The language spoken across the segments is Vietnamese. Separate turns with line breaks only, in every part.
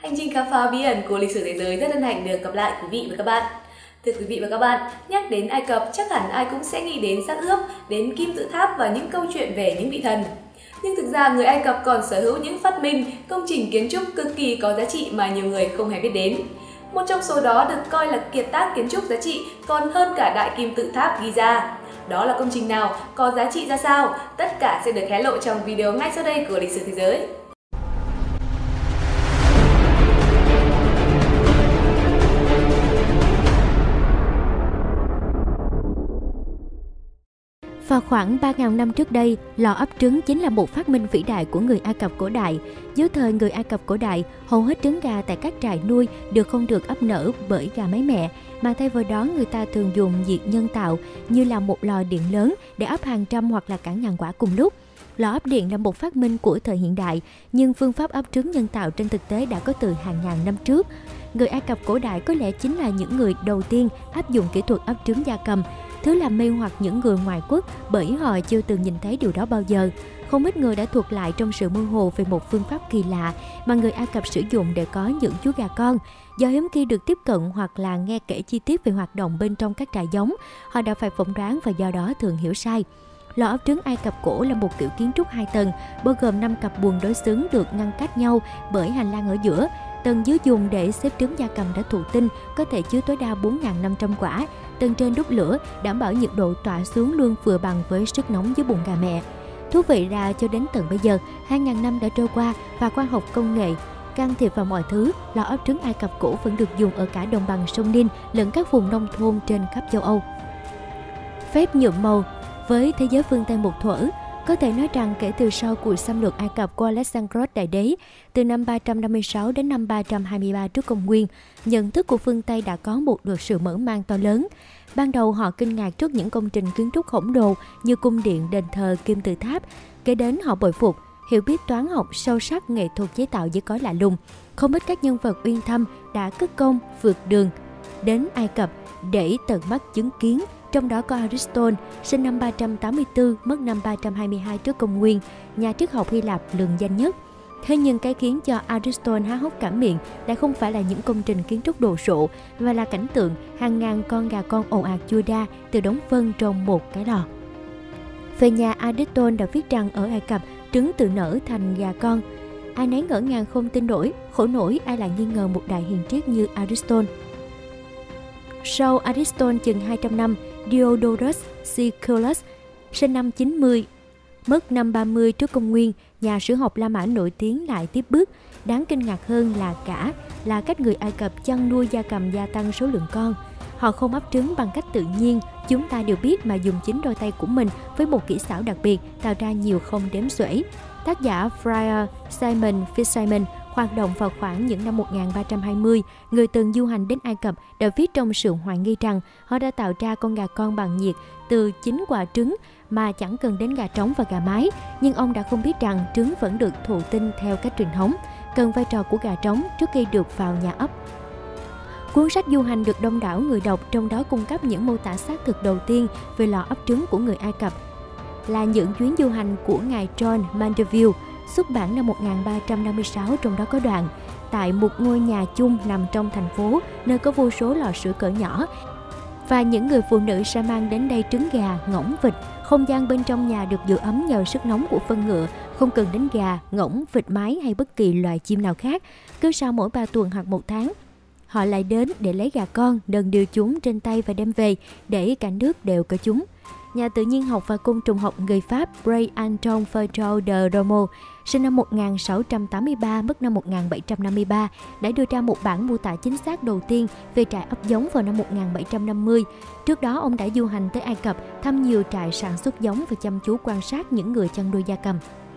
Hành trình khám phá bí ẩn của lịch sử thế giới rất hân hạnh được gặp lại quý vị và các bạn. Thưa quý vị và các bạn, nhắc đến Ai Cập chắc hẳn ai cũng sẽ nghĩ đến xác ướp, đến kim tự tháp và những câu chuyện về những vị thần. Nhưng thực ra người Ai Cập còn sở hữu những phát minh, công trình kiến trúc cực kỳ có giá trị mà nhiều người không hề biết đến. Một trong số đó được coi là kiệt tác kiến trúc giá trị còn hơn cả đại kim tự tháp Giza. Đó là công trình nào, có giá trị ra sao? Tất cả sẽ được hé lộ trong video ngay sau đây của Lịch sử Thế giới.
Vào khoảng 3.000 năm trước đây, lò ấp trứng chính là một phát minh vĩ đại của người Ai Cập cổ đại. Dưới thời người Ai Cập cổ đại, hầu hết trứng gà tại các trại nuôi không được ấp nở bởi gà mái mẹ, mà thay vào đó người ta thường dùng nhiệt nhân tạo như là một lò điện lớn để ấp hàng trăm hoặc là cả ngàn quả cùng lúc. Lò ấp điện là một phát minh của thời hiện đại, nhưng phương pháp ấp trứng nhân tạo trên thực tế đã có từ hàng ngàn năm trước. Người Ai Cập cổ đại có lẽ chính là những người đầu tiên áp dụng kỹ thuật ấp trứng gia cầm, thứ làm mê hoặc những người ngoài quốc bởi họ chưa từng nhìn thấy điều đó bao giờ. Không ít người đã thuật lại trong sự mơ hồ về một phương pháp kỳ lạ mà người Ai Cập sử dụng để có những chú gà con. Do hiếm khi được tiếp cận hoặc là nghe kể chi tiết về hoạt động bên trong các trại giống, họ đã phải phỏng đoán và do đó thường hiểu sai. Lò ấp trứng Ai Cập cổ là một kiểu kiến trúc 2 tầng, bao gồm 5 cặp buồng đối xứng được ngăn cách nhau bởi hành lang ở giữa. Tầng dưới dùng để xếp trứng gia cầm đã thụ tinh, có thể chứa tối đa 4.500 quả. Tầng trên đốt lửa, đảm bảo nhiệt độ tỏa xuống luôn vừa bằng với sức nóng dưới bụng gà mẹ. Thú vị là cho đến tận bây giờ, 2.000 năm đã trôi qua và khoa học công nghệ can thiệp vào mọi thứ, lò ấp trứng Ai Cập cổ vẫn được dùng ở cả đồng bằng sông Nin lẫn các vùng nông thôn trên khắp châu Âu. Phép nhuộm màu với thế giới phương Tây một thuở. Có thể nói rằng kể từ sau cuộc xâm lược Ai Cập của Alexandros Đại Đế, từ năm 356 đến năm 323 trước công nguyên, nhận thức của phương Tây đã có một được sự mở mang to lớn. Ban đầu họ kinh ngạc trước những công trình kiến trúc khổng lồ như cung điện, đền thờ, kim tự tháp. Kế đến họ bội phục, hiểu biết toán học sâu sắc, nghệ thuật chế tạo giấy cói lạ lùng. Không ít các nhân vật uyên thâm đã cất công vượt đường đến Ai Cập để tận mắt chứng kiến. Trong đó có Aristotle, sinh năm 384, mất năm 322 trước công nguyên, nhà triết học Hy Lạp lừng danh nhất. Thế nhưng cái khiến cho Aristotle há hốc cả miệng lại không phải là những công trình kiến trúc đồ sộ, mà là cảnh tượng hàng ngàn con gà con ồ ạt chui ra từ đống phân trong một cái lò. Về nhà, Aristotle đã viết rằng ở Ai Cập, trứng tự nở thành gà con. Ai nấy ngỡ ngàng không tin nổi, khổ nổi ai lại nghi ngờ một đại hiền triết như Aristotle. Sau Aristotle chừng 200 năm, Diodorus Siculus, sinh năm 90, mất năm 30 trước công nguyên, nhà sử học La Mã nổi tiếng lại tiếp bước. Đáng kinh ngạc hơn là cách người Ai Cập chăn nuôi gia cầm gia tăng số lượng con. Họ không ấp trứng bằng cách tự nhiên, chúng ta đều biết, mà dùng chính đôi tay của mình với một kỹ xảo đặc biệt tạo ra nhiều không đếm xuể. Tác giả Friar Simon Fitzsimon hoạt động vào khoảng những năm 1320, người từng du hành đến Ai Cập đã viết trong sự hoài nghi rằng họ đã tạo ra con gà con bằng nhiệt từ 9 quả trứng mà chẳng cần đến gà trống và gà mái. Nhưng ông đã không biết rằng trứng vẫn được thụ tinh theo cách truyền thống, cần vai trò của gà trống trước khi được vào nhà ấp. Cuốn sách du hành được đông đảo người đọc, trong đó cung cấp những mô tả xác thực đầu tiên về lò ấp trứng của người Ai Cập là những chuyến du hành của ngài John Mandeville, xuất bản năm 1356, trong đó có đoạn: tại một ngôi nhà chung nằm trong thành phố, nơi có vô số lò sưởi cỡ nhỏ, và những người phụ nữ sẽ mang đến đây trứng gà, ngỗng, vịt. Không gian bên trong nhà được giữ ấm nhờ sức nóng của phân ngựa, không cần đến gà, ngỗng, vịt mái hay bất kỳ loài chim nào khác. Cứ sau mỗi 3 tuần hoặc 1 tháng, họ lại đến để lấy gà con, đần điều chúng trên tay và đem về, để cả nước đều có chúng. Nhà tự nhiên học và côn trùng học người Pháp Bray Anton Fertrou de Romo, sinh năm 1683, mất năm 1753, đã đưa ra một bản mô tả chính xác đầu tiên về trại ấp giống vào năm 1750. Trước đó, ông đã du hành tới Ai Cập, thăm nhiều trại sản xuất giống và chăm chú quan sát những người chăn nuôi gia cầm.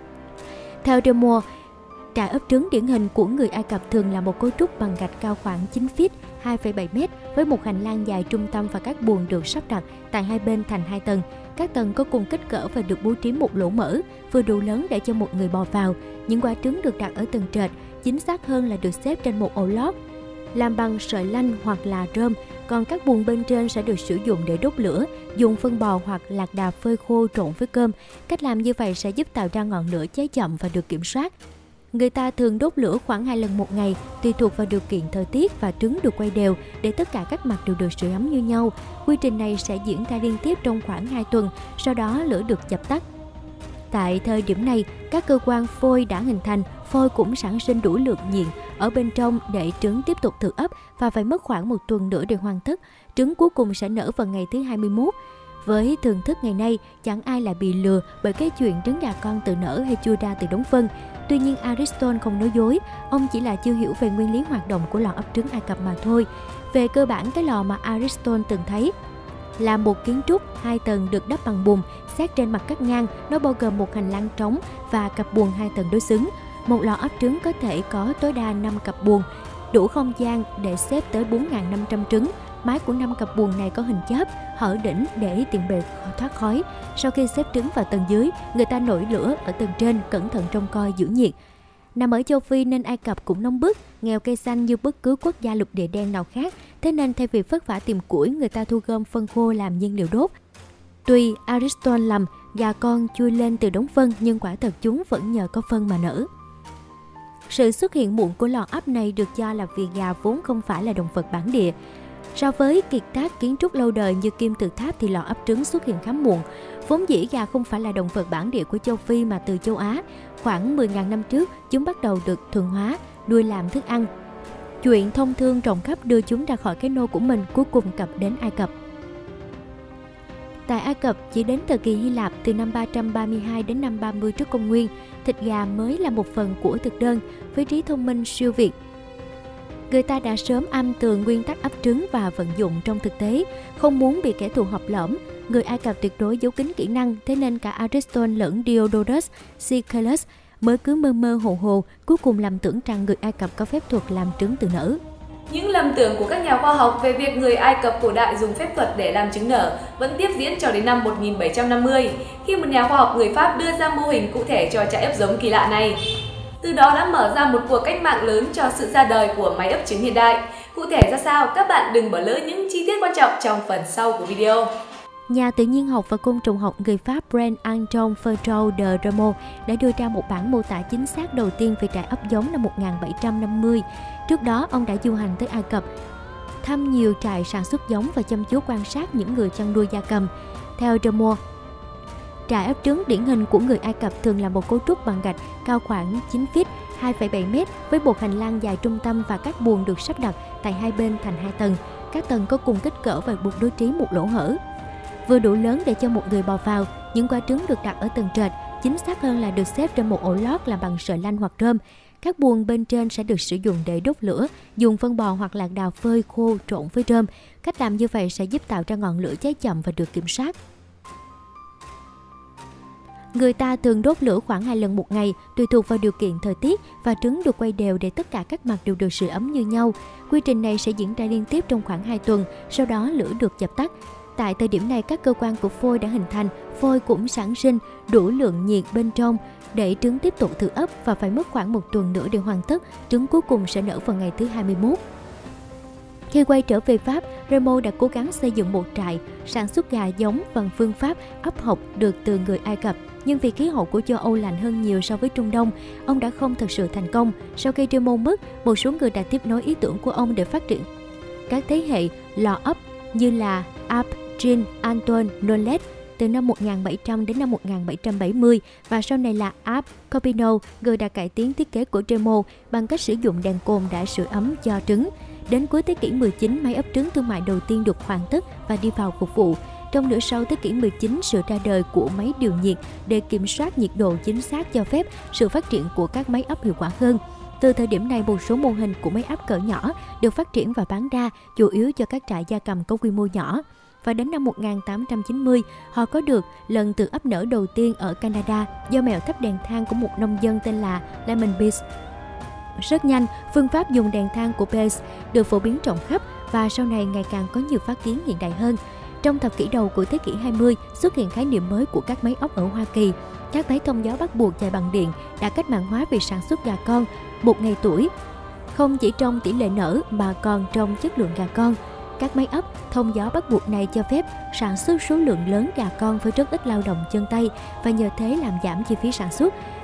Theo Romo, trại ấp trứng điển hình của người Ai Cập thường là một cấu trúc bằng gạch cao khoảng 9 feet, 2,7 mét, với một hành lang dài trung tâm và các buồng được sắp đặt tại hai bên thành 2 tầng. Các tầng có cùng kích cỡ và được bố trí một lỗ mở vừa đủ lớn để cho một người bò vào. Những quả trứng được đặt ở tầng trệt, chính xác hơn là được xếp trên một ổ lót làm bằng sợi lanh hoặc là rơm, còn các buồng bên trên sẽ được sử dụng để đốt lửa, dùng phân bò hoặc lạc đà phơi khô trộn với cơm. Cách làm như vậy sẽ giúp tạo ra ngọn lửa cháy chậm và được kiểm soát. Người ta thường đốt lửa khoảng 2 lần một ngày, tùy thuộc vào điều kiện thời tiết, và trứng được quay đều để tất cả các mặt đều được sưởi ấm như nhau. Quy trình này sẽ diễn ra liên tiếp trong khoảng 2 tuần, sau đó lửa được dập tắt. Tại thời điểm này, các cơ quan phôi đã hình thành, phôi cũng sản sinh đủ lượng nhiệt ở bên trong để trứng tiếp tục tự ấp, và phải mất khoảng 1 tuần nữa để hoàn tất. Trứng cuối cùng sẽ nở vào ngày thứ 21. Với thưởng thức ngày nay, chẳng ai lại bị lừa bởi cái chuyện trứng gà con tự nở hay chui ra từ đống phân. Tuy nhiên, Aristotle không nói dối, ông chỉ là chưa hiểu về nguyên lý hoạt động của lò ấp trứng Ai Cập mà thôi. Về cơ bản, cái lò mà Aristotle từng thấy là một kiến trúc 2 tầng được đắp bằng bùn, xét trên mặt cắt ngang, nó bao gồm một hành lang trống và cặp buồng 2 tầng đối xứng. Một lò ấp trứng có thể có tối đa 5 cặp buồng, đủ không gian để xếp tới 4.500 trứng. Mái của 5 cặp buồng này có hình chớp, hở đỉnh để tiện bề thoát khói. Sau khi xếp trứng vào tầng dưới, người ta nổi lửa ở tầng trên, cẩn thận trông coi giữ nhiệt. Nằm ở châu Phi nên Ai Cập cũng nóng bức, nghèo cây xanh như bất cứ quốc gia lục địa đen nào khác. Thế nên thay vì vất vả tìm củi, người ta thu gom phân khô làm nhiên liệu đốt. Tuy Aristotle lầm, gà con chui lên từ đống phân, nhưng quả thật chúng vẫn nhờ có phân mà nở. Sự xuất hiện muộn của lò ấp này được cho là vì gà vốn không phải là động vật bản địa. So với kiệt tác kiến trúc lâu đời như kim tự tháp thì lò ấp trứng xuất hiện khá muộn. Vốn dĩ gà không phải là động vật bản địa của châu Phi mà từ châu Á. Khoảng 10.000 năm trước, chúng bắt đầu được thuần hóa, nuôi làm thức ăn. Chuyện thông thương rộng khắp đưa chúng ra khỏi cái nô của mình, cuối cùng cập đến Ai Cập. Tại Ai Cập, chỉ đến thời kỳ Hy Lạp từ năm 332 đến năm 30 trước công nguyên, thịt gà mới là một phần của thực đơn với trí thông minh siêu việt. Người ta đã sớm âm tường nguyên tắc ấp trứng và vận dụng trong thực tế, không muốn bị kẻ thù học lỏm. Người Ai Cập tuyệt đối giấu kín kỹ năng, thế nên cả Aristotle lẫn Diodorus Siculus mới cứ mơ mơ hồ hồ, cuối cùng lầm tưởng rằng người Ai Cập có phép thuật làm trứng tự nở.
Những lầm tưởng của các nhà khoa học về việc người Ai Cập cổ đại dùng phép thuật để làm trứng nở vẫn tiếp diễn cho đến năm 1750, khi một nhà khoa học người Pháp đưa ra mô hình cụ thể cho trại ấp giống kỳ lạ này. Từ đó đã mở ra một cuộc cách mạng lớn cho sự ra đời của máy ấp trứng hiện đại. Cụ thể ra sao, các bạn đừng bỏ lỡ những chi tiết quan trọng trong phần sau của video.
Nhà tự nhiên học và côn trùng học người Pháp Brent-Antoine Ferjou de Remo đã đưa ra một bản mô tả chính xác đầu tiên về trại ấp giống năm 1750. Trước đó, ông đã du hành tới Ai Cập, thăm nhiều trại sản xuất giống và chăm chú quan sát những người chăn nuôi gia cầm. Theo Remo, trại ấp trứng điển hình của người Ai Cập thường là một cấu trúc bằng gạch cao khoảng 9 feet, 2,7 m với một hành lang dài trung tâm và các buồng được sắp đặt tại hai bên thành 2 tầng. Các tầng có cùng kích cỡ và buộc đối trí một lỗ hở, vừa đủ lớn để cho một người bò vào. Những quả trứng được đặt ở tầng trệt, chính xác hơn là được xếp trên một ổ lót làm bằng sợi lanh hoặc rơm. Các buồng bên trên sẽ được sử dụng để đốt lửa, dùng phân bò hoặc lạc đào phơi khô trộn với rơm. Cách làm như vậy sẽ giúp tạo ra ngọn lửa cháy chậm và được kiểm soát. Người ta thường đốt lửa khoảng 2 lần một ngày, tùy thuộc vào điều kiện thời tiết, và trứng được quay đều để tất cả các mặt đều được sưởi ấm như nhau. Quy trình này sẽ diễn ra liên tiếp trong khoảng 2 tuần, sau đó lửa được dập tắt. Tại thời điểm này, các cơ quan của phôi đã hình thành, phôi cũng sản sinh đủ lượng nhiệt bên trong để trứng tiếp tục tự ấp, và phải mất khoảng 1 tuần nữa để hoàn tất. Trứng cuối cùng sẽ nở vào ngày thứ 21. Khi quay trở về Pháp, Remo đã cố gắng xây dựng một trại sản xuất gà giống bằng phương pháp ấp học được từ người Ai Cập. Nhưng vì khí hậu của châu Âu lạnh hơn nhiều so với Trung Đông, ông đã không thực sự thành công. Sau khi Remo mất, một số người đã tiếp nối ý tưởng của ông để phát triển các thế hệ lò ấp như là Abt, Jean, Antoine, Nollet từ năm 1700 đến năm 1770, và sau này là Abt, Copino, người đã cải tiến thiết kế của Remo bằng cách sử dụng đèn cồn đã sưởi ấm cho trứng. Đến cuối thế kỷ 19, máy ấp trứng thương mại đầu tiên được hoàn tất và đi vào phục vụ. Trong nửa sau thế kỷ 19, sự ra đời của máy điều nhiệt để kiểm soát nhiệt độ chính xác cho phép sự phát triển của các máy ấp hiệu quả hơn. Từ thời điểm này, một số mô hình của máy ấp cỡ nhỏ được phát triển và bán ra, chủ yếu cho các trại gia cầm có quy mô nhỏ. Và đến năm 1890, họ có được lần tự ấp nở đầu tiên ở Canada do mẹo thắp đèn than của một nông dân tên là Lemon Pease. Rất nhanh, phương pháp dùng đèn than của Pease được phổ biến rộng khắp và sau này ngày càng có nhiều phát kiến hiện đại hơn. Trong thập kỷ đầu của thế kỷ 20, xuất hiện khái niệm mới của các máy ấp ở Hoa Kỳ. Các máy thông gió bắt buộc chạy bằng điện đã cách mạng hóa việc sản xuất gà con một ngày tuổi, không chỉ trong tỷ lệ nở mà còn trong chất lượng gà con. Các máy ấp thông gió bắt buộc này cho phép sản xuất số lượng lớn gà con với rất ít lao động chân tay và nhờ thế làm giảm chi phí sản xuất.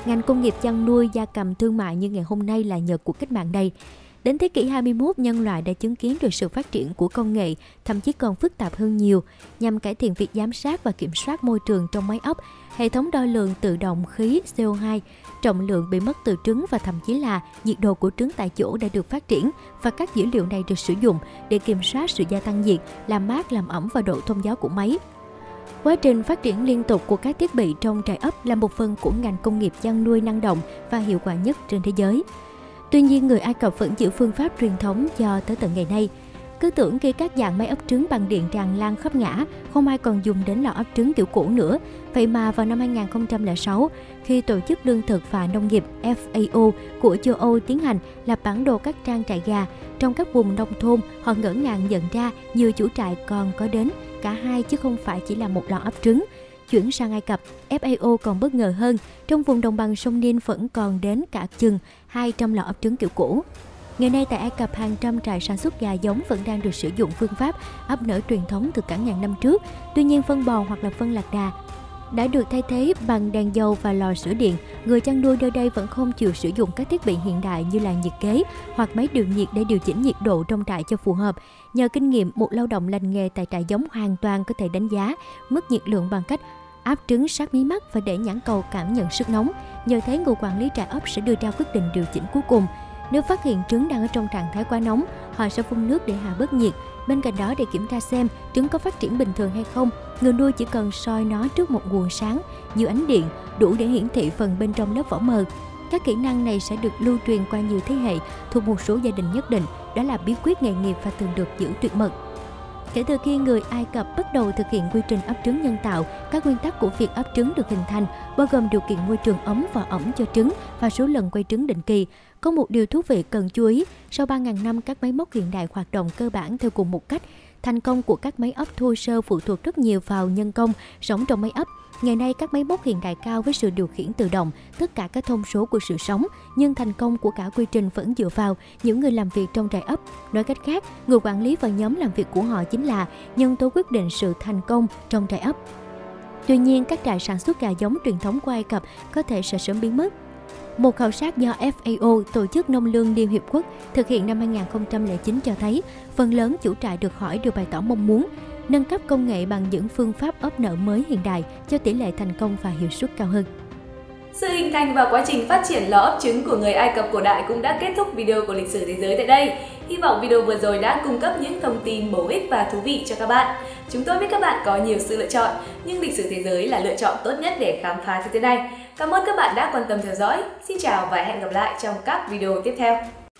ngành công nghiệp chăn nuôi gia cầm thương mại như ngày hôm nay là nhờ cuộc cách mạng này. Đến thế kỷ 21, nhân loại đã chứng kiến được sự phát triển của công nghệ, thậm chí còn phức tạp hơn nhiều, nhằm cải thiện việc giám sát và kiểm soát môi trường trong máy ấp, hệ thống đo lường tự động khí CO2, trọng lượng bị mất từ trứng và thậm chí là nhiệt độ của trứng tại chỗ đã được phát triển, và các dữ liệu này được sử dụng để kiểm soát sự gia tăng nhiệt, làm mát, làm ẩm và độ thông gió của máy. Quá trình phát triển liên tục của các thiết bị trong trại ấp là một phần của ngành công nghiệp chăn nuôi năng động và hiệu quả nhất trên thế giới. Tuy nhiên, người Ai Cập vẫn giữ phương pháp truyền thống cho tới tận ngày nay. Cứ tưởng khi các dạng máy ấp trứng bằng điện tràn lan khắp ngã, không ai còn dùng đến lò ấp trứng kiểu cũ nữa. Vậy mà vào năm 2006, khi Tổ chức Lương thực và Nông nghiệp FAO của châu Âu tiến hành lập bản đồ các trang trại gà trong các vùng nông thôn, họ ngỡ ngàng nhận ra nhiều chủ trại còn có đến cả hai chứ không phải chỉ là một lò ấp trứng. Chuyển sang Ai Cập, FAO còn bất ngờ hơn, trong vùng đồng bằng sông Nin vẫn còn đến cả chừng 200 lò ấp trứng kiểu cũ. Ngày nay tại Ai Cập, hàng trăm trại sản xuất gà giống vẫn đang được sử dụng phương pháp ấp nở truyền thống từ cả ngàn năm trước. Tuy nhiên, phân bò hoặc là phân lạc đà đã được thay thế bằng đèn dầu và lò sưởi điện. Người chăn nuôi nơi đây vẫn không chịu sử dụng các thiết bị hiện đại như là nhiệt kế hoặc máy điều nhiệt để điều chỉnh nhiệt độ trong trại cho phù hợp. Nhờ kinh nghiệm, một lao động lành nghề tại trại giống hoàn toàn có thể đánh giá mức nhiệt lượng bằng cách áp trứng sát mí mắt và để nhãn cầu cảm nhận sức nóng. Nhờ thế, người quản lý trại ấp sẽ đưa ra quyết định điều chỉnh cuối cùng. Nếu phát hiện trứng đang ở trong trạng thái quá nóng, họ sẽ phun nước để hạ bớt nhiệt. Bên cạnh đó, để kiểm tra xem trứng có phát triển bình thường hay không, người nuôi chỉ cần soi nó trước một nguồn sáng như ánh điện, đủ để hiển thị phần bên trong lớp vỏ mờ. Các kỹ năng này sẽ được lưu truyền qua nhiều thế hệ thuộc một số gia đình nhất định. Đó là bí quyết nghề nghiệp và thường được giữ tuyệt mật. Kể từ khi người Ai Cập bắt đầu thực hiện quy trình ấp trứng nhân tạo, các nguyên tắc của việc ấp trứng được hình thành, bao gồm điều kiện môi trường ấm và ẩm cho trứng và số lần quay trứng định kỳ. Có một điều thú vị cần chú ý, sau 3.000 năm các máy móc hiện đại hoạt động cơ bản theo cùng một cách. Thành công của các máy ấp thô sơ phụ thuộc rất nhiều vào nhân công sống trong máy ấp. Ngày nay, các máy móc hiện đại cao với sự điều khiển tự động, tất cả các thông số của sự sống, nhưng thành công của cả quy trình vẫn dựa vào những người làm việc trong trại ấp. Nói cách khác, người quản lý và nhóm làm việc của họ chính là nhân tố quyết định sự thành công trong trại ấp. Tuy nhiên, các trại sản xuất gà giống truyền thống của Ai Cập có thể sẽ sớm biến mất. Một khảo sát do FAO, Tổ chức Nông lương Liên Hiệp Quốc, thực hiện năm 2009 cho thấy, phần lớn chủ trại được hỏi đều bày tỏ mong muốn nâng cấp công nghệ bằng những phương pháp ấp nở mới hiện đại cho tỷ lệ thành công và hiệu suất cao hơn.
Sự hình thành và quá trình phát triển lò ấp trứng của người Ai Cập cổ đại cũng đã kết thúc video của lịch sử thế giới tại đây. Hy vọng video vừa rồi đã cung cấp những thông tin bổ ích và thú vị cho các bạn. Chúng tôi biết các bạn có nhiều sự lựa chọn, nhưng lịch sử thế giới là lựa chọn tốt nhất để khám phá thế giới này. Cảm ơn các bạn đã quan tâm theo dõi. Xin chào và hẹn gặp lại trong các video tiếp theo.